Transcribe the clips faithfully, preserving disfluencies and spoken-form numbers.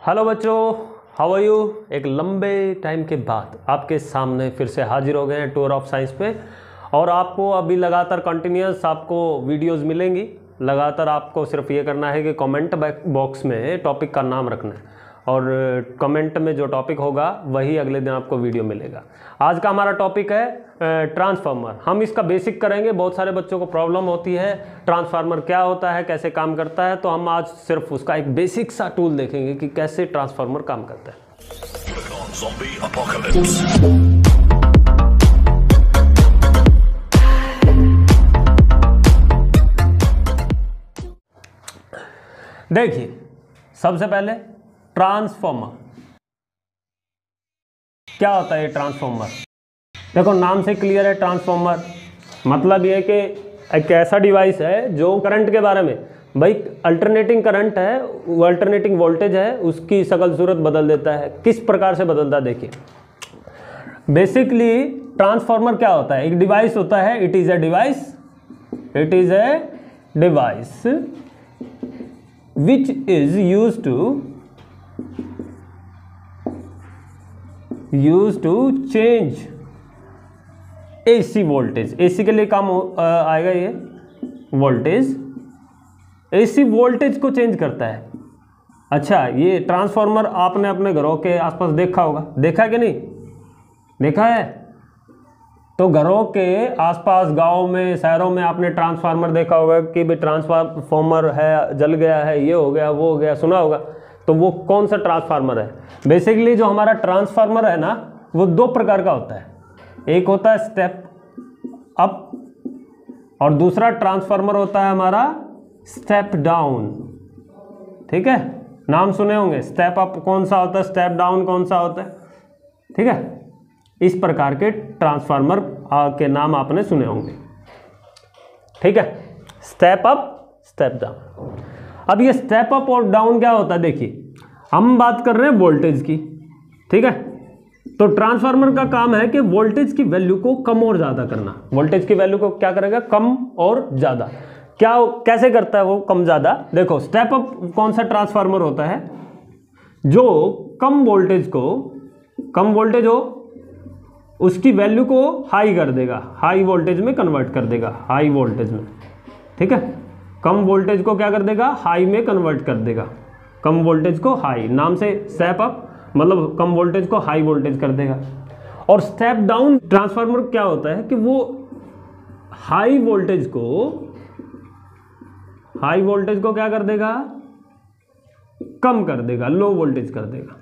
Hello बच्चों, how are you. एक लंबे टाइम के बाद आपके सामने फिर से हाजिर हो गए हैं टूर ऑफ साइंस पे। और आपको अभी लगातार कंटिन्यूस आपको वीडियोस मिलेंगी। लगातार आपको सिर्फ ये करना है कि कमेंट बॉक्स में टॉपिक का नाम रखना है और कमेंट में जो टॉपिक होगा वही अगले दिन आपको वीडियो मिलेगा। आज का हमारा टॉपिक है ट्रांसफार्मर। हम इसका बेसिक करेंगे। बहुत सारे बच्चों को प्रॉब्लम होती है ट्रांसफार्मर क्या होता है, कैसे काम करता है, तो हम आज सिर्फ उसका एक बेसिक सा टूल देखेंगे कि कैसे ट्रांसफार्मर काम करता है। देखिए, सबसे पहले ट्रांसफार्मर क्या होता है। ट्रांसफार्मर देखो, नाम से क्लियर है। ट्रांसफार्मर मतलब ये कि एक ऐसा डिवाइस है जो करंट के बारे में, भाई अल्टरनेटिंग करंट है, वो अल्टरनेटिंग वोल्टेज है, उसकी शक्ल सूरत बदल देता है। किस प्रकार से बदलता है देखिए। बेसिकली ट्रांसफार्मर क्या होता है, एक डिवाइस होता है। It is a device it is a device which is use to use to change AC voltage. AC के लिए काम आएगा ये वोल्टेज। एसी वोल्टेज को चेंज करता है। अच्छा, ये ट्रांसफार्मर आपने अपने घरों के आसपास देखा होगा, देखा है कि नहीं देखा है? तो घरों के आसपास, गांव में, शहरों में आपने ट्रांसफार्मर देखा होगा कि भाई ट्रांसफार्मर है, जल गया है, ये हो गया, वो हो गया, सुना होगा। तो वो कौन सा ट्रांसफार्मर है? बेसिकली जो हमारा ट्रांसफार्मर है ना, वो दो प्रकार का होता है। एक होता है स्टेप अप और दूसरा ट्रांसफार्मर होता है हमारा स्टेप डाउन। ठीक है, नाम सुने होंगे। स्टेप अप कौन सा होता है, स्टेप डाउन कौन सा होता है। ठीक है, इस प्रकार के ट्रांसफार्मर के नाम आपने सुने होंगे। ठीक है, स्टेप अप, स्टेप डाउन। अब ये स्टेप अप और डाउन क्या होता है देखिए, हम बात कर रहे हैं वोल्टेज की। ठीक है, तो ट्रांसफार्मर का काम है कि वोल्टेज की वैल्यू को कम और ज्यादा करना। वोल्टेज की वैल्यू को क्या करेगा, कम और ज्यादा। क्या कैसे करता है वो कम ज्यादा? देखो, स्टेप अप कौन सा ट्रांसफार्मर होता है, जो कम वोल्टेज को, कम वोल्टेज हो उसकी वैल्यू को हाई कर देगा, हाई वोल्टेज में कन्वर्ट कर देगा, हाई वोल्टेज में। ठीक है, कम वोल्टेज को क्या कर देगा, हाई में कन्वर्ट कर देगा। कम वोल्टेज को हाई, नाम से स्टेप अप मतलब कम वोल्टेज को हाई वोल्टेज कर देगा। और स्टेप डाउन ट्रांसफार्मर क्या होता है कि वो हाई वोल्टेज को, हाई वोल्टेज को क्या कर देगा, कम कर देगा, लो वोल्टेज कर देगा।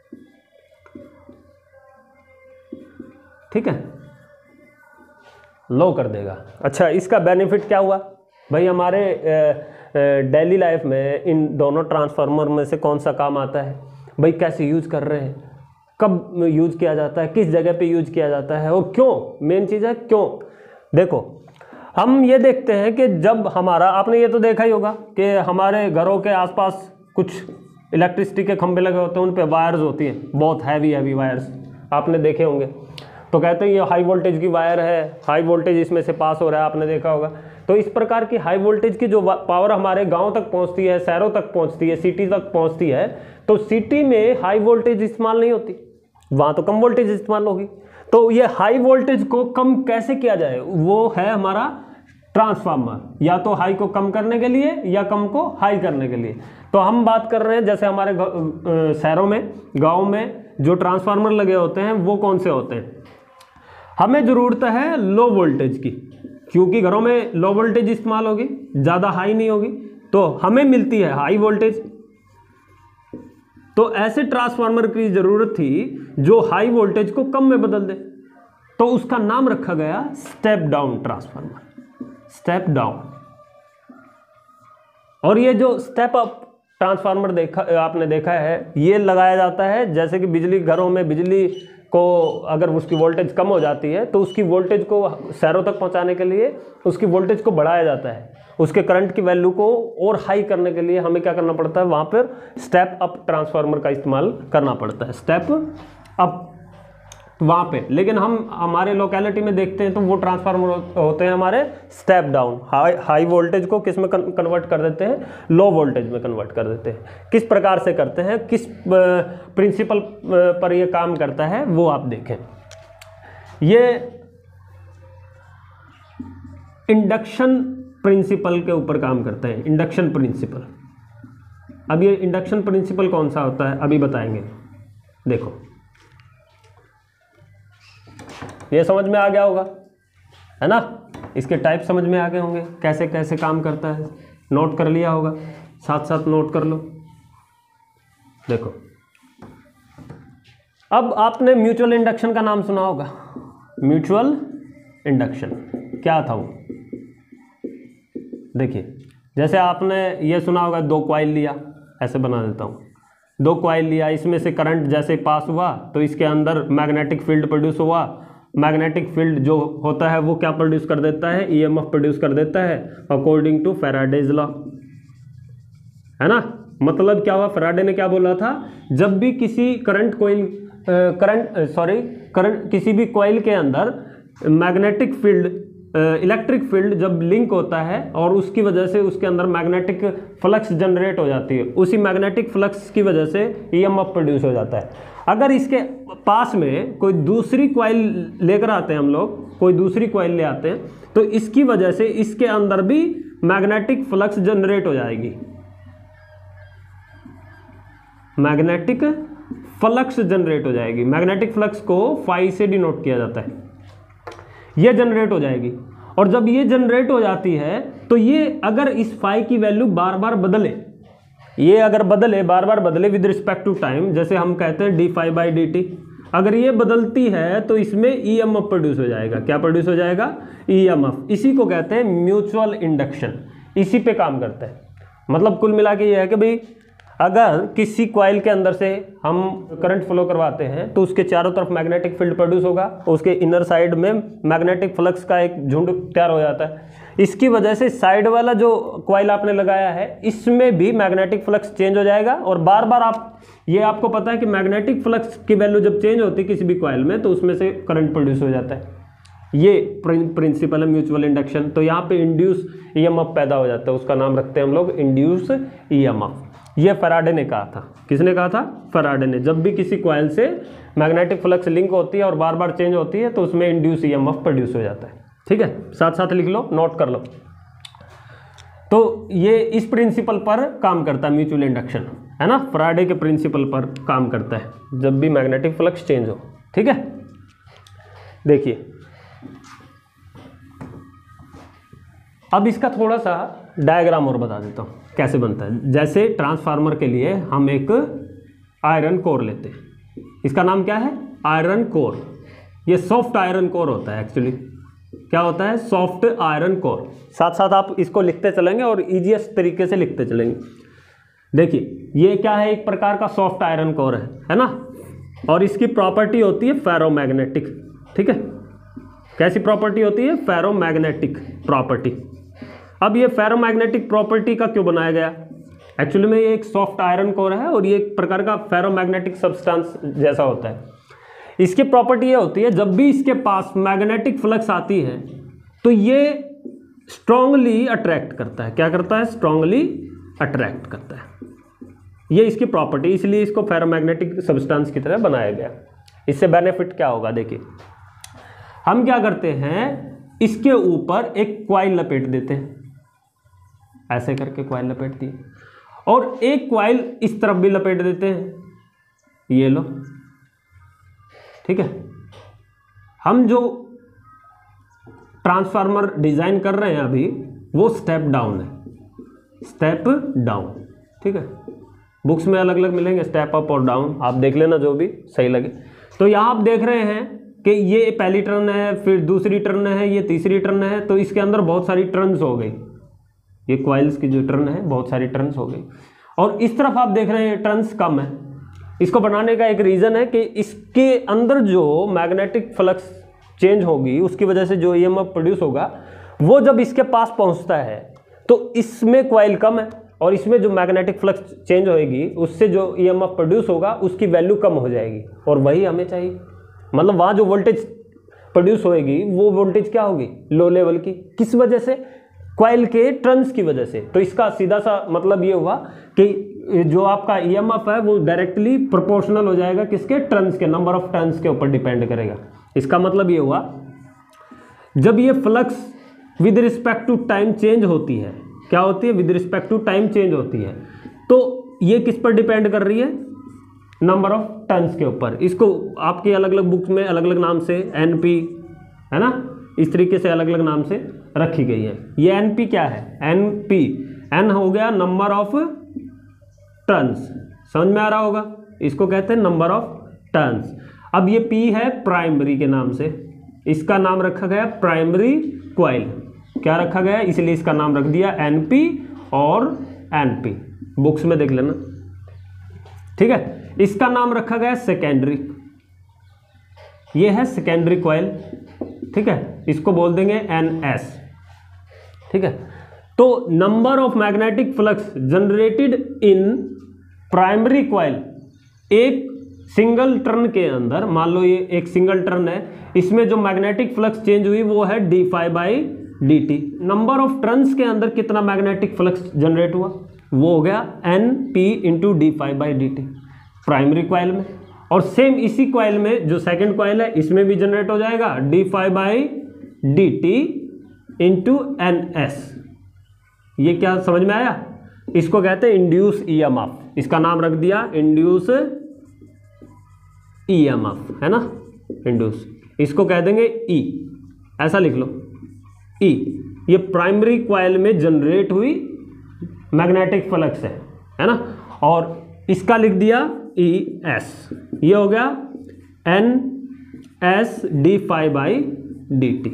ठीक है, लो कर देगा। अच्छा, इसका बेनिफिट क्या हुआ भाई हमारे डेली लाइफ में? इन दोनों ट्रांसफार्मर में से कौन सा काम आता है भाई, कैसे यूज कर रहे हैं, कब यूज किया जाता है, किस जगह पे यूज किया जाता है और क्यों, मेन चीज़ है क्यों। देखो, हम ये देखते हैं कि जब हमारा, आपने ये तो देखा ही होगा कि हमारे घरों के आसपास कुछ इलेक्ट्रिसिटी के खंभे लगे होते हैं, उन पे वायर्स होती हैं, बहुत हैवी हैवी वायर्स, आपने देखे होंगे। तो कहते हैं ये हाई वोल्टेज की वायर है, हाई वोल्टेज इसमें से पास हो रहा है, आपने देखा होगा। तो इस प्रकार की हाई वोल्टेज की जो पावर हमारे गांव तक पहुंचती है, शहरों तक पहुंचती है, सिटी तक पहुंचती है, तो सिटी में हाई वोल्टेज इस्तेमाल नहीं होती, वहां तो कम वोल्टेज इस्तेमाल होगी। तो ये हाई वोल्टेज को कम कैसे किया जाए, वो है हमारा ट्रांसफार्मर, या तो हाई को कम करने के लिए या कम को हाई करने के लिए। तो हम बात कर रहे हैं जैसे हमारे शहरों में, गाँव में जो ट्रांसफार्मर लगे होते हैं वो कौन से होते हैं। हमें ज़रूरत है लो वोल्टेज की, क्योंकि घरों में लो वोल्टेज इस्तेमाल होगी, ज़्यादा हाई नहीं होगी, तो हमें मिलती है हाई वोल्टेज। तो ऐसे ट्रांसफार्मर की ज़रूरत थी जो हाई वोल्टेज को कम में बदल दे, तो उसका नाम रखा गया step down transformer, step down. और ये जो स्टेप अप ट्रांसफार्मर देखा आपने देखा है, ये लगाया जाता है जैसे कि बिजली, घरों में बिजली को अगर उसकी वोल्टेज कम हो जाती है तो उसकी वोल्टेज को शहरों तक पहुंचाने के लिए उसकी वोल्टेज को बढ़ाया जाता है। उसके करंट की वैल्यू को और हाई करने के लिए हमें क्या करना पड़ता है, वहाँ पर स्टेप अप ट्रांसफार्मर का इस्तेमाल करना पड़ता है, स्टेप अप। तो वहाँ पे, लेकिन हम हमारे लोकेलिटी में देखते हैं तो वो ट्रांसफार्मर होते हैं हमारे step down. High high voltage को किस में कन्वर्ट कर देते हैं, लो वोल्टेज में कन्वर्ट कर देते हैं। किस प्रकार से करते हैं, किस प्रिंसिपल पर ये काम करता है वो आप देखें। ये इंडक्शन प्रिंसिपल के ऊपर काम करते हैं, इंडक्शन प्रिंसिपल। अब ये इंडक्शन प्रिंसिपल कौन सा होता है अभी बताएंगे। देखो ये समझ में आ गया होगा, है ना, इसके टाइप समझ में आ गए होंगे, कैसे कैसे काम करता है, नोट कर लिया होगा, साथ साथ नोट कर लो। देखो अब आपने म्यूचुअल इंडक्शन का नाम सुना होगा। म्यूचुअल इंडक्शन क्या था वो, देखिए जैसे आपने ये सुना होगा, दो कॉइल लिया, ऐसे बना देता हूँ, दो कॉइल लिया, इसमें से करंट जैसे पास हुआ तो इसके अंदर मैग्नेटिक फील्ड प्रोड्यूस हुआ। मैग्नेटिक फील्ड जो होता है वो क्या प्रोड्यूस कर देता है, ईएमएफ प्रोड्यूस कर देता है अकॉर्डिंग टू फैराडेज लॉ, है ना। मतलब क्या हुआ, फैराडे ने क्या बोला था, जब भी किसी current coil current sorry current किसी भी कॉइल के अंदर मैग्नेटिक फील्ड इलेक्ट्रिक फील्ड जब लिंक होता है और उसकी वजह से उसके अंदर मैग्नेटिक फ्लक्स जनरेट हो जाती है, उसी मैग्नेटिक फ्लक्स की वजह से ईएमएफ प्रोड्यूस हो जाता है। अगर इसके पास में कोई दूसरी कॉइल लेकर आते हैं हम लोग, कोई दूसरी कॉइल ले आते हैं, तो इसकी वजह से इसके अंदर भी मैग्नेटिक फ्लक्स जनरेट हो जाएगी। मैग्नेटिक फ्लक्स जनरेट हो जाएगी। मैग्नेटिक फ्लक्स को फाई से डिनोट किया जाता है। ये जनरेट हो जाएगी, और जब ये जनरेट हो जाती है तो ये अगर इस फाई की वैल्यू बार बार बदले, ये अगर बदले बार बार बदले विद रिस्पेक्ट टू टाइम, जैसे हम कहते हैं D phi by D T, अगर ये बदलती है तो इसमें ईएमएफ प्रोड्यूस हो जाएगा। क्या प्रोड्यूस हो जाएगा, ईएमएफ। इसी को कहते हैं म्यूचुअल इंडक्शन, इसी पे काम करता है। मतलब कुल मिला के ये है कि भाई अगर किसी कॉइल के अंदर से हम करंट फ्लो करवाते हैं तो उसके चारों तरफ मैग्नेटिक फील्ड प्रोड्यूस होगा, उसके इनर साइड में मैग्नेटिक फ्लक्स का एक झुंड तैयार हो जाता है। इसकी वजह से साइड वाला जो कॉइल आपने लगाया है इसमें भी मैग्नेटिक फ्लक्स चेंज हो जाएगा, और बार बार आप ये आपको पता है कि मैग्नेटिक फ्लक्स की वैल्यू जब चेंज होती है किसी भी कॉइल में तो उसमें से करंट प्रोड्यूस हो जाता है। ये प्रिंसिपल है म्यूचुअल इंडक्शन। तो यहाँ पे इंड्यूस ईएमएफ पैदा हो जाता है, उसका नाम रखते हैं हम लोग इंड्यूस ईएमएफ। ये फैराडे ने कहा था। किसने कहा था, फैराडे ने। जब भी किसी कॉइल से मैग्नेटिक फ्लक्स लिंक होती है और बार बार चेंज होती है तो उसमें इंड्यूस ईएमएफ प्रोड्यूस हो जाता है। ठीक है, साथ साथ लिख लो, नोट कर लो। तो ये इस प्रिंसिपल पर काम करता है म्यूचुअल इंडक्शन, है ना, फैराडे के प्रिंसिपल पर काम करता है जब भी मैग्नेटिक फ्लक्स चेंज हो। ठीक है, देखिए अब इसका थोड़ा सा डायग्राम और बता देता हूँ कैसे बनता है। जैसे ट्रांसफार्मर के लिए हम एक आयरन कोर लेते हैं, इसका नाम क्या है, आयरन कोर। ये सॉफ्ट आयरन कोर होता है एक्चुअली। क्या होता है, सॉफ्ट आयरन कोर। साथ साथ आप इसको लिखते चलेंगे और इजीएस्ट तरीके से लिखते चलेंगे। देखिए ये क्या है, एक प्रकार का सॉफ्ट आयरन कोर है, है ना, और इसकी प्रॉपर्टी होती है फेरोमैग्नेटिक। ठीक है, कैसी प्रॉपर्टी होती है, फेरोमैग्नेटिक प्रॉपर्टी। अब ये फेरोमैग्नेटिक प्रॉपर्टी का क्यों बनाया गया, एक्चुअली में ये एक सॉफ्ट आयरन कोर है और ये एक प्रकार का फेरोमैग्नेटिक सब्सटेंस जैसा होता है। इसकी प्रॉपर्टी ये होती है जब भी इसके पास मैग्नेटिक फ्लक्स आती है तो ये स्ट्रांगली अट्रैक्ट करता है। क्या करता है, स्ट्रांगली अट्रैक्ट करता है। ये इसकी प्रॉपर्टी, इसलिए इसको फेरोमैग्नेटिक सब्सटेंस की तरह बनाया गया। इससे बेनिफिट क्या होगा, देखिए हम क्या करते हैं, इसके ऊपर एक कॉइल लपेट देते हैं, ऐसे करके कॉइल लपेट दी, और एक कॉइल इस तरफ भी लपेट देते हैं, ये लो। ठीक है, हम जो ट्रांसफार्मर डिजाइन कर रहे हैं अभी वो स्टेप डाउन है, स्टेप डाउन। ठीक है, बुक्स में अलग अलग मिलेंगे, स्टेप अप और डाउन, आप देख लेना जो भी सही लगे। तो यहाँ आप देख रहे हैं कि ये पहली टर्न है, फिर दूसरी टर्न है, ये तीसरी टर्न है, तो इसके अंदर बहुत सारी टर्न्स हो गई। ये कॉइल्स की जो टर्न है बहुत सारी टर्न्स हो गई, और इस तरफ आप देख रहे हैं टर्न्स कम है। इसको बनाने का एक रीज़न है कि इसके अंदर जो मैग्नेटिक फ्लक्स चेंज होगी उसकी वजह से जो ईएमएफ प्रोड्यूस होगा वो जब इसके पास पहुंचता है तो इसमें कॉइल कम है, और इसमें जो मैग्नेटिक फ्लक्स चेंज होएगी उससे जो ईएमएफ प्रोड्यूस होगा उसकी वैल्यू कम हो जाएगी, और वही हमें चाहिए। मतलब वहाँ जो वोल्टेज प्रोड्यूस होएगी वो वोल्टेज क्या होगी, लो लेवल की। किस वजह से, कॉइल के टर्न्स की वजह से। तो इसका सीधा सा मतलब ये हुआ कि जो आपका ईएमएफ है वो डायरेक्टली प्रोपोर्शनल हो जाएगा किसके, टर्न्स के, नंबर ऑफ टर्न्स के ऊपर डिपेंड करेगा। इसका मतलब ये हुआ जब ये flux with respect to time change होती है, क्या होती है, with respect to time change होती है, तो ये किस पर डिपेंड कर रही है, नंबर ऑफ टर्न्स के ऊपर। इसको आपके अलग अलग बुक्स में अलग अलग नाम से एनपी, है ना, इस तरीके से अलग अलग नाम से रखी गई है। ये एनपी क्या है, एनपी, एन हो गया नंबर ऑफ टर्न्स, समझ में आ रहा होगा, इसको कहते हैं नंबर ऑफ टर्न्स। अब ये पी है प्राइमरी के नाम से, इसका नाम रखा गया प्राइमरी कॉइल, क्या रखा गया, इसलिए इसका नाम रख दिया एनपी और एनपी, बुक्स में देख लेना, ठीक है। इसका नाम रखा गया सेकेंडरी, ये है सेकेंडरी कॉइल, ठीक है, इसको बोल देंगे एनएस, ठीक है। तो number of magnetic flux generated in primary coil, एक सिंगल टर्न के अंदर, मान लो ये एक सिंगल टर्न है, इसमें जो मैग्नेटिक फ्लक्स चेंज हुई वो है D five by D T. Number of turns के अंदर कितना मैग्नेटिक फ्लक्स जनरेट हुआ, वो हो गया N P into D five by D T primary coil में। और सेम इसी कॉइल में जो सेकेंड कॉइल है इसमें भी जनरेट हो जाएगा D five by D T into N S. ये क्या समझ में आया, इसको कहते हैं इंड्यूस ईएमएफ, इसका नाम रख दिया इंड्यूस ईएमएफ, है ना, इंड्यूस, इसको कह देंगे ई, ऐसा लिख लो ई। ये प्राइमरी कॉइल में जनरेट हुई मैग्नेटिक फ्लक्स है, है ना, और इसका लिख दिया ई एस, ये हो गया N S D five by D T.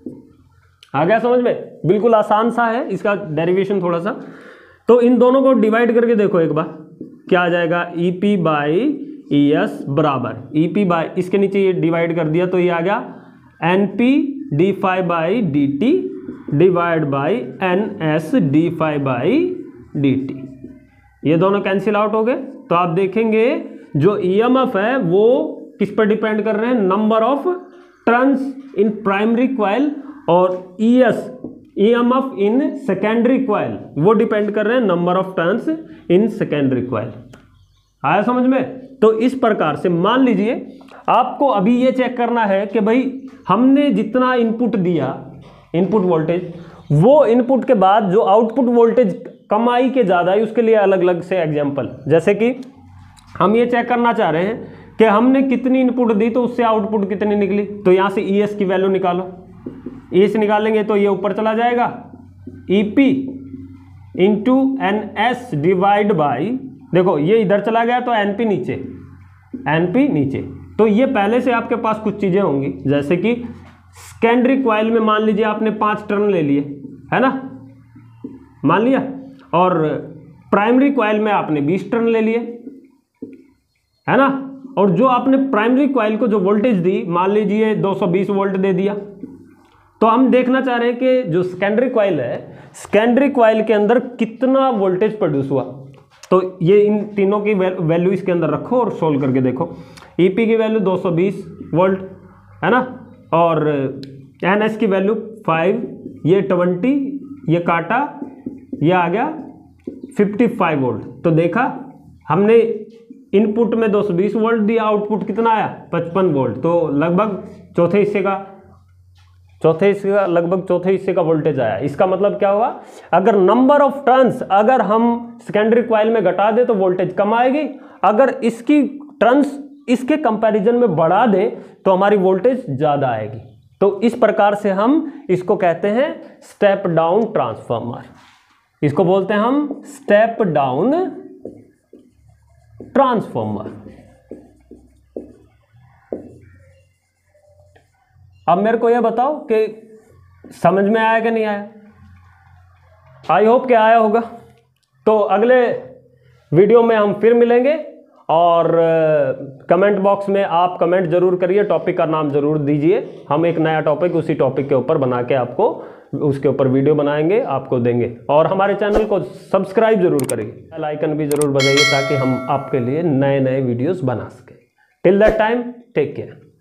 आ गया समझ में, बिल्कुल आसान सा है इसका डेरिवेशन थोड़ा सा। तो इन दोनों को डिवाइड करके देखो एक बार, क्या आ जाएगा, E P by E S बराबर ई पी बाई, इसके नीचे ये डिवाइड कर दिया तो ये आ गया N P D five by D T divide by N S D five by D T. ये दोनों कैंसिल आउट हो गए। तो आप देखेंगे जो ईएमएफ है वो किस पर डिपेंड कर रहे हैं, number of turns in primary coil, और ES EMF in secondary coil वो डिपेंड कर रहे हैं number of turns in secondary coil. आया समझ में। तो इस प्रकार से मान लीजिए आपको अभी ये चेक करना है कि भाई हमने जितना इनपुट दिया, इनपुट वोल्टेज, वो इनपुट के बाद जो आउटपुट वोल्टेज कम आई के ज़्यादा आई, उसके लिए अलग अलग से एग्जांपल, जैसे कि हम ये चेक करना चाह रहे हैं कि हमने कितनी इनपुट दी तो उससे आउटपुट कितनी निकली। तो यहाँ से ई एस की वैल्यू निकालो, ई एस निकालेंगे तो ये ऊपर चला जाएगा E P into N S divide by, देखो ये इधर चला गया तो एन पी नीचे, एन पी नीचे। तो ये पहले से आपके पास कुछ चीज़ें होंगी, जैसे कि सेकेंडरी कॉइल में मान लीजिए आपने पाँच टर्न ले लिए, है ना, मान लिया, और प्राइमरी कॉइल में आपने बीस टर्न ले लिए, है ना, और जो आपने प्राइमरी कॉइल को जो वोल्टेज दी, मान लीजिए दो सौ बीस वोल्ट दे दिया। तो हम देखना चाह रहे हैं कि जो सेकेंडरी कॉइल है, सेकेंडरी कॉइल के अंदर कितना वोल्टेज प्रोड्यूस हुआ। तो ये इन तीनों की वैल्यू इसके अंदर रखो और सोल्व करके देखो। ई पी की वैल्यू दो सौ बीस वोल्ट, है ना, और एन एस की वैल्यू फाइव, ये ट्वेंटी, ये काटा, ये आ गया पचपन वोल्ट। तो देखा हमने इनपुट में दो सौ बीस वोल्ट दिया, आउटपुट कितना आया, पचपन वोल्ट। तो लगभग चौथे हिस्से का चौथे हिस्से का लगभग चौथे हिस्से का वोल्टेज आया। इसका मतलब क्या हुआ, अगर नंबर ऑफ टर्न्स अगर हम सेकेंडरी कॉइल में घटा दे तो वोल्टेज कम आएगी, अगर इसकी टर्न्स इसके कंपैरिजन में बढ़ा दे तो हमारी वोल्टेज ज़्यादा आएगी। तो इस प्रकार से हम इसको कहते हैं स्टेप डाउन ट्रांसफार्मर, इसको बोलते हैं हम स्टेप डाउन ट्रांसफार्मर। अब मेरे को यह बताओ कि समझ में आया कि नहीं आया। आई होप कि आया होगा। तो अगले वीडियो में हम फिर मिलेंगे, और कमेंट बॉक्स में आप कमेंट जरूर करिए, टॉपिक का नाम जरूर दीजिए। हम एक नया टॉपिक उसी टॉपिक के ऊपर बना के आपको उसके ऊपर वीडियो बनाएंगे, आपको देंगे। और हमारे चैनल को सब्सक्राइब जरूर करिए, बेल आइकन भी जरूर बजाइए ताकि हम आपके लिए नए नए वीडियोस बना सकें। Till that time take care.